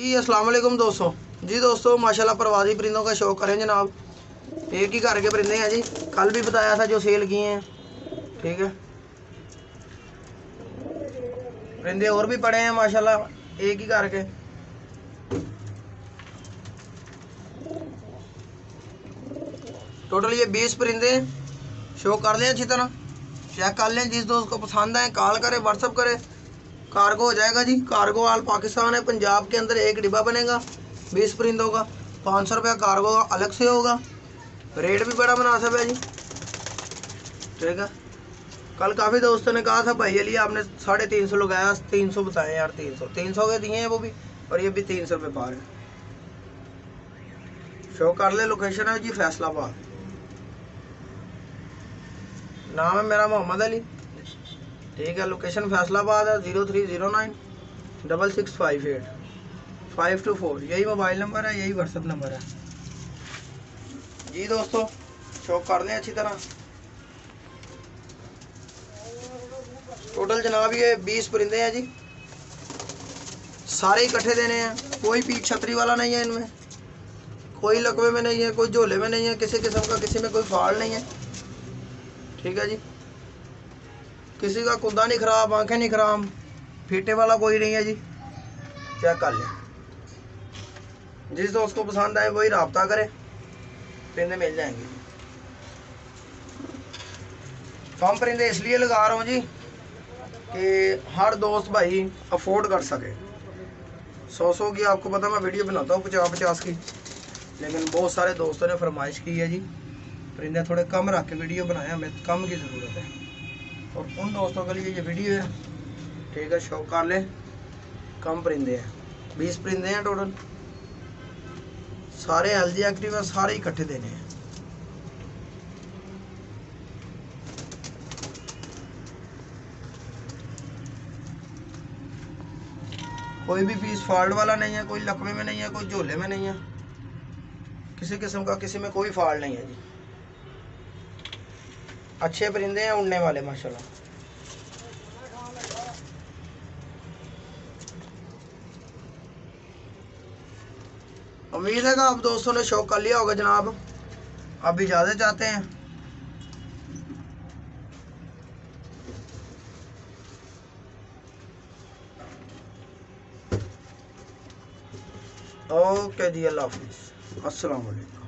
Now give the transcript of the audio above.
जी अस्सलाम वालेकुम दोस्तों। जी दोस्तों माशाल्लाह प्रवासी परिंदों का शौक करें जनाब। एक ही घर के परिंदे हैं जी, कल भी बताया था जो सेल किए हैं। ठीक है, परिंदे और भी पड़े हैं माशाल्लाह, एक ही घर के। टोटल ये 20 परिंदे हैं। शो कर लें अच्छी तरह, चेक कर लें। जिस दोस्त को पसंद है कॉल करे, व्हाट्सअप करे, कार्गो हो जाएगा जी। कार्गो ऑल पाकिस्तान है। पंजाब के अंदर एक डिब्बा बनेगा 20 परिंदों का, 500 रुपया कार्गो अलग से होगा। रेट भी बड़ा मुनासिब है जी। ठीक है, कल काफ़ी दोस्तों ने कहा था भाई अली आपने 350 लगाया, 300 बताएं यार। 300 के दिए हैं वो भी, और ये भी 300 रुपये पार है। शो कर ले। लोकेशन है जी फैसलाबाद। नाम है मेरा मोहम्मद अली। ठीक है, लोकेशन फैसलाबाद है। 0309 6658 524। यही मोबाइल नंबर है, यही व्हाट्सअप नंबर है जी। दोस्तों शो कर लें अच्छी तरह। टोटल जनाब ये 20 परिंदे हैं जी, सारे इकट्ठे देने हैं। कोई पीठ छतरी वाला नहीं है इनमें, कोई लकवे में नहीं है, कोई झोले में नहीं है, किसी किस्म का किसी में कोई फॉल्ट नहीं है। ठीक है जी, किसी का कुंदा नहीं खराब, आंखें नहीं खराब, फीटे वाला कोई नहीं है जी। चेक कर लें। जिस दोस्त को पसंद आए वही रब्ता करे, परिंदे मिल जाएंगे। कम परिंदे इसलिए लगा रहा हूँ जी कि हर दोस्त भाई अफोर्ड कर सके। 100 की आपको पता मैं वीडियो बनाता हूँ 50 की, लेकिन बहुत सारे दोस्तों ने फरमाइश की है जी परिंदे थोड़े कम रख के वीडियो बनाए, हमें कम की ज़रूरत है। और उन दोस्तों के लिए ये वीडियो है। ठीक है, शौक कर लें। कम परिंदे हैं, 20 परिंदे हैं टोटल, सारे हेल्दी एक्टिव है, सारे इकट्ठे देने हैं। कोई भी पीस फॉल्ट वाला नहीं है, कोई लकवे में नहीं है, कोई झोले में नहीं है, किसी किस्म का किसी में कोई फॉल्ट नहीं है जी। अच्छे परिंदे हैं, उड़ने वाले माशाल्लाह। उम्मीद है कि आप दोस्तों ने शौक कर लिया होगा जनाब। आप इजाज़त चाहते हैं। ओके जी, अल्लाह हाफिज़, अस्सलाम वालेकुम।